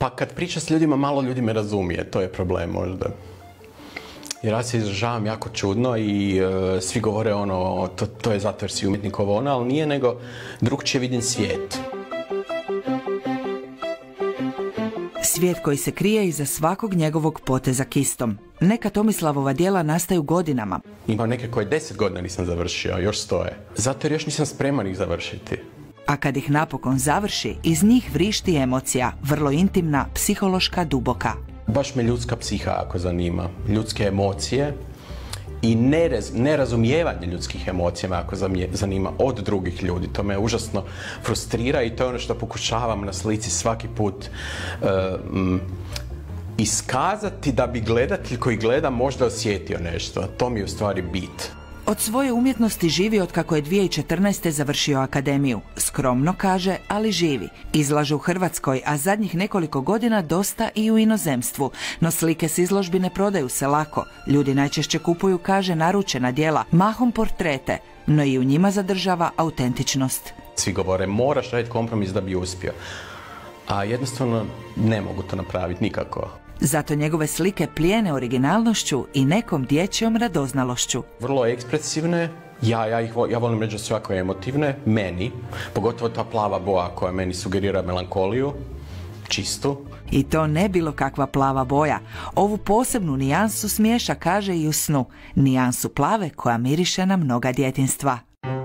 Pa kad pričam s ljudima, malo ljudi me razumije, to je problem možda. Jer ja se izražavam jako čudno i svi govore ono, to je zato jer si umjetnik ovo ono, ali nije, nego drugčije vidim svijet. Svijet koji se krije iza svakog njegovog poteza kistom. Neka Tomislavova djela nastaju godinama. Imam neke koje 10 godina nisam završio, još stoje. Zato jer još nisam spreman ih završiti. A kad ih napokon završi, iz njih vrišti emocija, vrlo intimna, psihološka, duboka. Baš me ljudska psiha jako zanima, ljudske emocije i nerazumijevanje ljudskih emocija me jako zanima od drugih ljudi. To me užasno frustrira i to je ono što pokušavam na slici svaki put iskazati da bi gledatelj koji gleda možda osjetio nešto. To mi je u stvari bit. Od svoje umjetnosti živi od kako je 2014. završio akademiju. Skromno kaže, ali živi. Izlaže u Hrvatskoj, a zadnjih nekoliko godina dosta i u inozemstvu. No slike s izložbi ne prodaju se lako. Ljudi najčešće kupuju, kaže, naručena djela, mahom portrete, no i u njima zadržava autentičnost. Svi govore, moraš raditi kompromis da bi uspio. A jednostavno ne mogu to napraviti nikako. Zato njegove slike plijene originalnošću i nekom dječjom radoznalošću. Vrlo ekspresivne, ja volim reći da su jako emotivne, meni, pogotovo ta plava boja koja meni sugerira melankoliju, čistu. I to ne bilo kakva plava boja. Ovu posebnu nijansu smiješa, kaže, i u snu. Nijansu plave koja miriše na mnoga djetinjstva.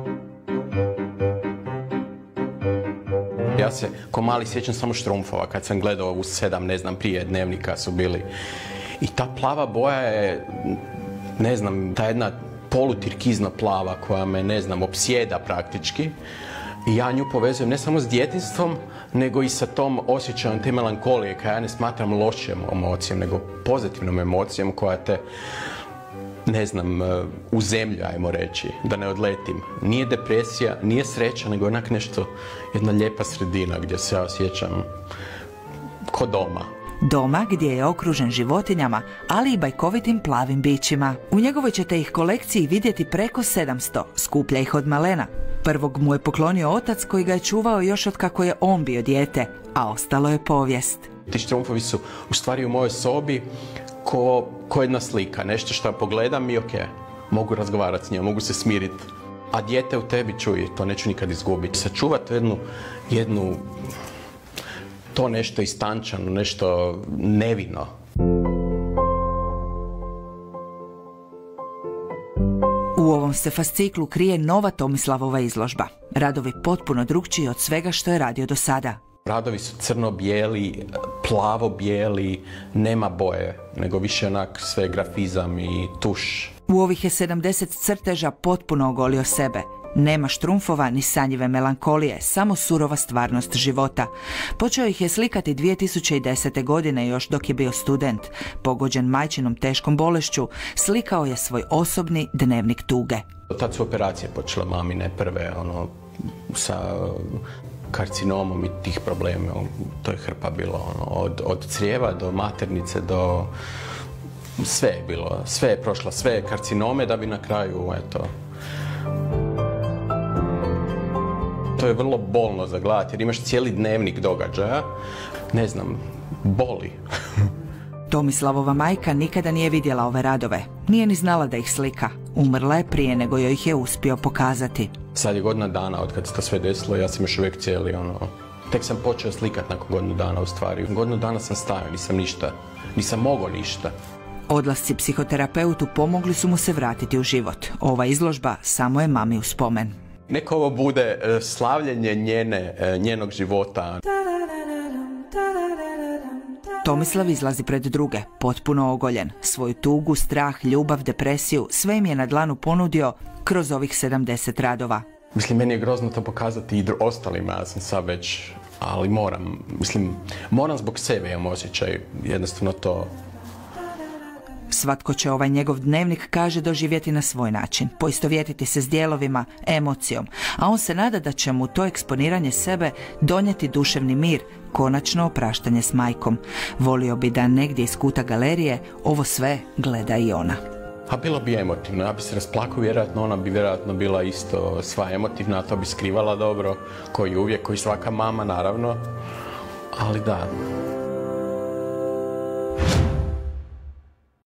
Ja se ko mali sjećam samo Štrumfova, kad sam gledao u 7, ne znam, prije dnevnika su bili. I ta plava boja je, ne znam, ta jedna polutirkizna plava koja me, ne znam, opsjeda praktički. I ja nju povezujem ne samo s djetinjstvom, nego i sa tom osjećajem te melankolije, koja ja ne smatram lošom emocijom, nego pozitivnom emocijom koja te, ne znam, u zemlju, ajmo reći, da ne odletim. Nije depresija, nije sreća, nego onak nešto, jedna lijepa sredina gdje se ja osjećam ko doma. Doma gdje je okružen životinjama, ali i bajkovitim plavim bićima. U njegovoj ćete ih kolekciji vidjeti preko 700, skuplja ih od malena. Prvog mu je poklonio otac koji ga je čuvao još od kako je on bio dijete, a ostalo je povijest. Ti Štrumfovi su u stvari u mojoj sobi ko jedna slika, nešto što pogledam i okej, mogu razgovarati s njom, mogu se smiriti. A dijete u tebi, čuj, to neću nikad izgubiti. Sačuvati jednu to nešto istančano, nešto nevino. U ovom se fasciklu krije nova Tomislavova izložba. Radovi potpuno drukčiji od svega što je radio do sada. Radovi su crno-bijeli, plavo-bijeli, nema boje, nego više onak sve grafizam i tuš. U ovih je 70 crteža potpuno ogolio sebe. Nema Štrumfova ni sanjive melankolije, samo surova stvarnost života. Počeo ih je slikati 2010. godine još dok je bio student. Pogođen majčinom teškom bolešću, slikao je svoj osobni dnevnik tuge. Tad su operacije počele mamine prve, sa karcinomom i tih problema. To je hrpa bilo, od crijeva do maternice do... Sve je bilo, sve je prošla, sve karcinome da bi na kraju, eto... To je vrlo bolno za gledati jer imaš cijeli dnevnik događaja, ne znam, boli. Tomislavova majka nikada nije vidjela ove radove, nije ni znala da ih slika. Umrla je prije nego joj ih je uspio pokazati. Sad je godina dana od kad se to sve desilo, ja sam još uvijek cijeli, tek sam počeo slikat nakon godinu dana u stvari. Godinu dana sam stajao, nisam mogao ništa. Odlasci psihoterapeutu pomogli su mu se vratiti u život. Ova izložba samo je mami u spomen. Neka ovo bude slavljenje njenog života. Tomislav izlazi pred druge, potpuno ogoljen. Svoju tugu, strah, ljubav, depresiju, sve im je na dlanu ponudio kroz ovih 70 radova. Mislim, meni je grozno to pokazati i ostalima, ja sam sad već, ali moram zbog sebe, imam osjećaj, jednostavno to... Svatko će ovaj njegov dnevnik, kaže, doživjeti na svoj način, poistovjetiti se s dijelovima, emocijom, a on se nada da će mu to eksponiranje sebe donijeti duševni mir, konačno opraštanje s majkom. Volio bi da negdje iz kuta galerije ovo sve gleda i ona. A bilo bi emotivno, ja bi se rasplakao vjerojatno, ona bi vjerojatno bila isto sva emotivna, a to bi skrivala dobro, koji uvijek, koji svaka mama naravno, ali da...